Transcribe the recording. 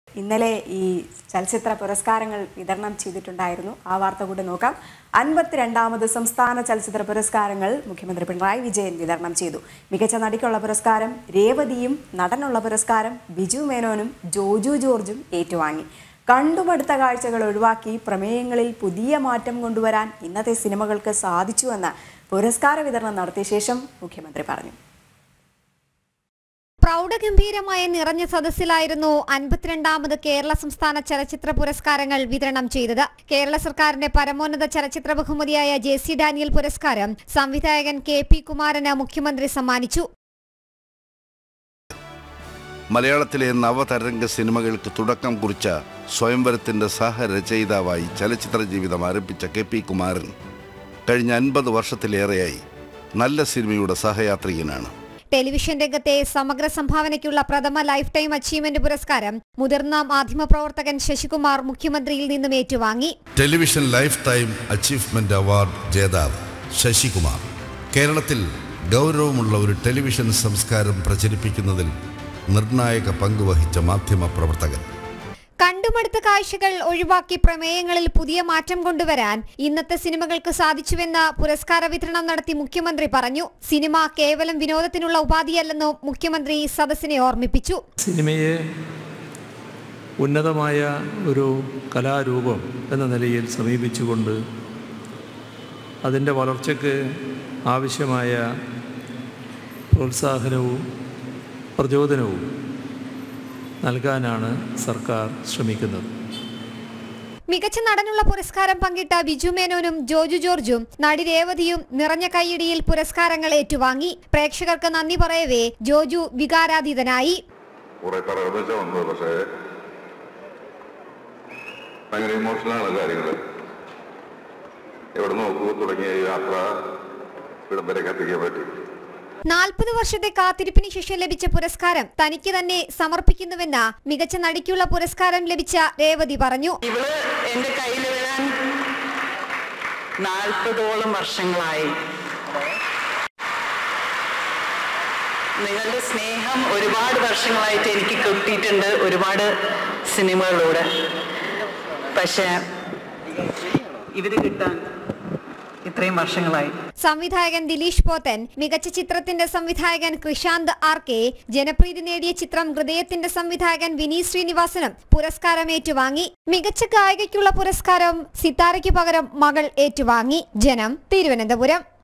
ഇന്നലെ ഈ ചലച്ചിത്ര പുരസ്കാരങ്ങൾ വിതരണം ചെയ്തിട്ടുണ്ടായിരുന്നു. ആ വാർത്ത കൂടി നോക്കാം. 52ാമത് സംസ്ഥാന ചലച്ചിത്ര പുരസ്കാരങ്ങൾ മുഖ്യമന്ത്രി പിണറായി വിജയൻ വിതരണം ചെയ്തു. മികച്ച നടിക്കുള്ള പുരസ്കാരം രേവതിയും നടനുള്ള പുരസ്കാരം ബിജു മേനോനും ജോജു ജോർജും ഏറ്റുവാങ്ങി. കണ്ടുമടുത്ത കാഴ്ചകൾ ഒഴിവാക്കി പ്രമേയങ്ങളിൽ പുതിയ മാറ്റം കൊണ്ടുവരാൻ ഇന്നത്തെ സിനിമകൾക്ക് സാധിച്ചുവെന്ന് പുരസ്കാര വിതരണം നടത്തിയ ശേഷം മുഖ്യമന്ത്രി പറഞ്ഞു. പ്രൗഢഗംഭീരമായ നിറഞ്ഞ സദസ്സിലായിരുന്നു 52ാമത് കേരള സംസ്ഥാന ചലച്ചിത്ര പുരസ്കാരങ്ങൾ വിതരണം ചെയ്തത്. കേരള സർക്കാരിന്റെ പരമോന്നത ചലച്ചിത്ര ബഹുമതിയായ JC ഡാനിയൽ പുരസ്കാരം സംവിധായകൻ KP കുമാരന് മുഖ്യമന്ത്രി സമ്മാനിച്ചു. മലയാളത്തിലെ നവതരംഗ സിനിമകൾക്ക് തുടക്കം കുറിച്ച സ്വയംവരത്തിന്റെ സഹരചയിതാവായി ചലച്ചിത്ര ജീവിതം ആരംഭിച്ച KP കുമാരൻ കഴിഞ്ഞ 50 വർഷത്തിലേറെയായി നല്ല സിനിമയുടെ സഹയാത്രികനാണ്. ടെലിവിഷൻ രംഗത്തെ സമഗ്ര സംഭാവനയ്ക്കുള്ള പ്രഥമ ലൈഫ് ടൈം അച്ചീവ്മെന്റ് പുരസ്കാരം മുതിർന്ന മാധ്യമപ്രവർത്തകൻ ശശികുമാർ മുഖ്യമന്ത്രിയിൽ നിന്നും ഏറ്റുവാങ്ങി. Television lifetime achievement award ജേതാവ് ശശികുമാർ കേരളത്തിൽ ഗൗരവമുള്ള ഒരു ടെലിവിഷൻ സംസ്കാരം പ്രചരിപ്പിക്കുന്നതിൽ നിർണായക പങ്കുവഹിച്ച മാധ്യമ പ്രവർത്തകൻ. കണ്ടുമടുത്ത കാഴ്ചകൾ ഒഴിവാക്കി പ്രമേയങ്ങളിൽ പുതിയ മാറ്റം കൊണ്ടുവരാൻ ഇന്നത്തെ സിനിമകൾക്ക് സാധിച്ചുവെന്ന് പുരസ്കാര വിതരണം നടത്തി മുഖ്യമന്ത്രി പറഞ്ഞു. സിനിമ കേവലം വിനോദത്തിനുള്ള ഉപാധിയല്ലെന്നും മുഖ്യമന്ത്രി സദസ്സിനെ ഓർമ്മിപ്പിച്ചു. സിനിമയെ ഉന്നതമായ ഒരു കലാരൂപം എന്ന നിലയിൽ സമീപിച്ചുകൊണ്ട് അതിൻ്റെ വളർച്ചയ്ക്ക് ആവശ്യമായ പ്രോത്സാഹനവും പ്രചോദനവും നൽകാനാണ് സർക്കാർ ശ്രമിക്കുന്നത്. മികച്ച നടനുള്ള പുരസ്കാരം പങ്കിട്ട ബിജു മേനോനും ജോജു ജോർജും നടി രേവതിയും നിറഞ്ഞ കൈയിടിയിൽ പുരസ്കാരങ്ങൾ ഏറ്റുവാങ്ങി. പ്രേക്ഷകർക്ക് നന്ദി പറയവേ ജോജു വികാരാതീതനായി. '40 വർഷത്തെ കാത്തിരിപ്പിന് ശേഷം ലഭിച്ച പുരസ്കാരം തനിക്ക് തന്നെ സമർപ്പിക്കുന്നുവെന്ന് മികച്ച നടിക്കുള്ള പുരസ്കാരം ലഭിച്ച രേവതി പറഞ്ഞു. ഇവള് എന്റെ കയ്യിൽ വരാൻ 40ഓളം വർഷങ്ങളായി. നിങ്ങളുടെ സ്നേഹം ഒരുപാട് വർഷങ്ങളായിട്ട് എനിക്ക് കിട്ടിയിട്ടുണ്ട് ഒരുപാട് സിനിമകളിലൂടെ. പക്ഷെ ഇവര് കിട്ടാൻ ഇത്രയും വർഷങ്ങളായി. സംവിധായകൻ ദിലീഷ് പോത്തൻ, മികച്ച ചിത്രത്തിന്റെ സംവിധായകൻ കൃഷാന്ത് RK, ജനപ്രീതി നേടിയ ചിത്രം ഹൃദയത്തിന്റെ സംവിധായകൻ വിനീത് ശ്രീനിവാസനും പുരസ്കാരം ഏറ്റുവാങ്ങി. മികച്ച ഗായികയ്ക്കുള്ള പുരസ്കാരം സിത്താരയ്ക്ക് പകരം മകൾ ഏറ്റുവാങ്ങി. ജനം, തിരുവനന്തപുരം.